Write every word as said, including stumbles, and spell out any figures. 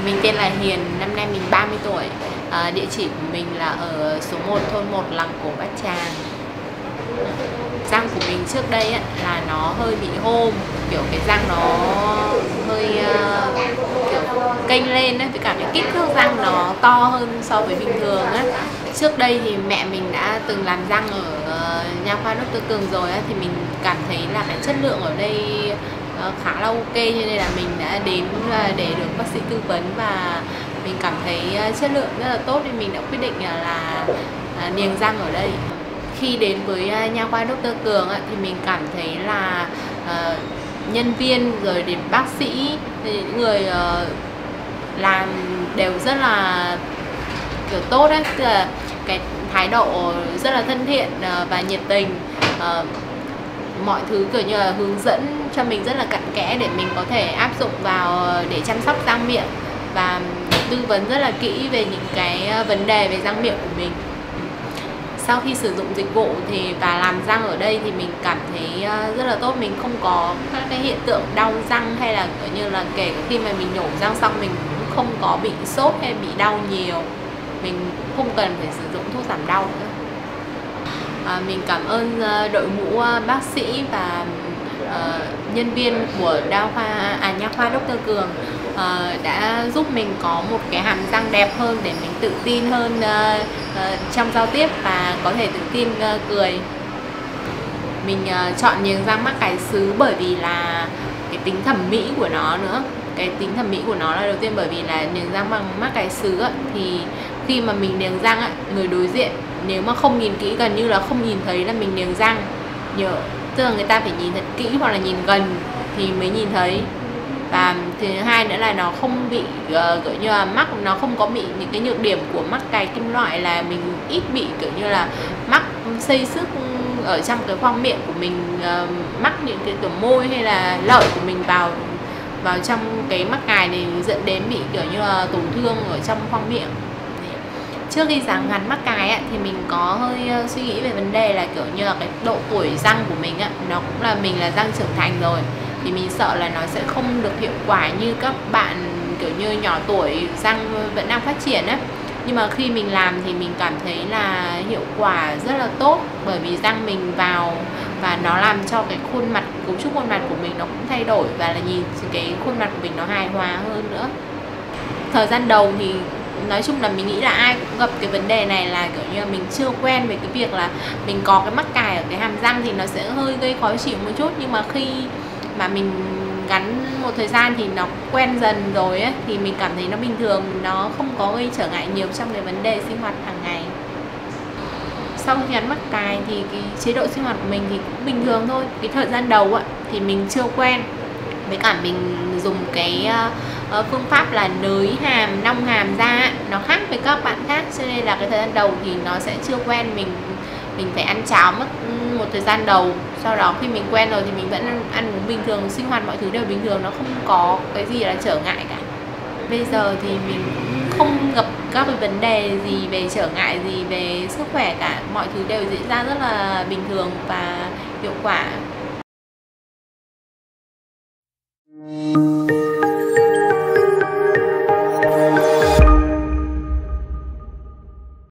Mình tên là Hiền, năm nay mình ba mươi tuổi. À, địa chỉ của mình là ở số một thôn một Làng Cổ Bát Tràng. Răng của mình trước đây ấy, là nó hơi bị hôm, kiểu cái răng nó hơi uh, kiểu kênh lên ấy, với cả cái kích thước răng nó to hơn so với bình thường ấy. Trước đây thì mẹ mình đã từng làm răng ở uh, nha khoa Doctor Cường rồi ấy, thì mình cảm thấy là cái chất lượng ở đây uh, khá là ok, cho nên là mình đã đến uh, để được bác sĩ tư vấn và mình cảm thấy uh, chất lượng rất là tốt, nên mình đã quyết định uh, là uh, niềng răng ở đây. Khi đến với nha khoa Doctor Cường thì mình cảm thấy là uh, nhân viên rồi đến bác sĩ, những người uh, làm đều rất là kiểu tốt đấy, tức là cái thái độ rất là thân thiện uh, và nhiệt tình. Uh, mọi thứ kiểu như là hướng dẫn cho mình rất là cặn kẽ để mình có thể áp dụng vào để chăm sóc răng miệng, và tư vấn rất là kỹ về những cái vấn đề về răng miệng của mình. Sau khi sử dụng dịch vụ thì và làm răng ở đây thì mình cảm thấy rất là tốt, mình không có các cái hiện tượng đau răng, hay là kiểu như là kể cả khi mà mình nhổ răng xong mình cũng không có bị sốt hay bị đau nhiều, mình cũng không cần phải sử dụng thuốc giảm đau nữa. À, mình cảm ơn đội ngũ bác sĩ và uh, nhân viên của đa khoa à, nha khoa Doctor Cường uh, đã giúp mình có một cái hàm răng đẹp hơn để mình tự tin hơn uh, uh, trong giao tiếp và có thể tự tin uh, cười. Mình uh, chọn niềng răng mắc cài sứ bởi vì là cái tính thẩm mỹ của nó nữa. Cái tính thẩm mỹ của nó là đầu tiên bởi vì là niềng răng bằng mắc cài sứ ấy, thì khi mà mình niềng răng ấy, người đối diện nếu mà không nhìn kỹ, gần như là không nhìn thấy là mình niềng răng. Nhớ, tức là người ta phải nhìn thật kỹ hoặc là nhìn gần thì mới nhìn thấy. Và thứ hai nữa là nó không bị uh, kiểu như là mắc, nó không có bị những cái nhược điểm của mắc cài kim loại, là mình ít bị kiểu như là mắc xây xước ở trong cái khoang miệng của mình, uh, mắc những cái kiểu môi hay là lợi của mình vào vào trong cái mắc cài này dẫn đến bị kiểu như là tổn thương ở trong khoang miệng. Trước khi dán gắn mắc cài ấy, thì mình có hơi uh, suy nghĩ về vấn đề là kiểu như là cái độ tuổi răng của mình ấy, nó cũng là mình là răng trưởng thành rồi, thì mình sợ là nó sẽ không được hiệu quả như các bạn kiểu như nhỏ tuổi răng vẫn đang phát triển ấy. Nhưng mà khi mình làm thì mình cảm thấy là hiệu quả rất là tốt, bởi vì răng mình vào và nó làm cho cái khuôn mặt, cấu trúc khuôn mặt của mình nó cũng thay đổi, và là nhìn cái khuôn mặt của mình nó hài hòa hơn nữa. Thời gian đầu thì nói chung là mình nghĩ là ai cũng gặp cái vấn đề này, là kiểu như là mình chưa quen với cái việc là mình có cái mắc cài ở cái hàm răng thì nó sẽ hơi gây khó chịu một chút. Nhưng mà khi mà mình gắn một thời gian thì nó quen dần rồi ấy, thì mình cảm thấy nó bình thường, nó không có gây trở ngại nhiều trong cái vấn đề sinh hoạt hàng ngày. Sau khi gắn mắc cài thì cái chế độ sinh hoạt của mình thì cũng bình thường thôi. Cái thời gian đầu ấy, thì mình chưa quen, với cả mình dùng cái uh, phương pháp là nới hàm, nong hàm ra, nó khác với các bạn khác, cho nên là cái thời gian đầu thì nó sẽ chưa quen. Mình mình phải ăn cháo mất một thời gian đầu, sau đó khi mình quen rồi thì mình vẫn ăn, ăn uống bình thường, sinh hoạt mọi thứ đều bình thường, nó không có cái gì là trở ngại cả. Bây giờ thì mình cũng không gặp các cái vấn đề gì về trở ngại gì về sức khỏe cả, mọi thứ đều diễn ra rất là bình thường và hiệu quả.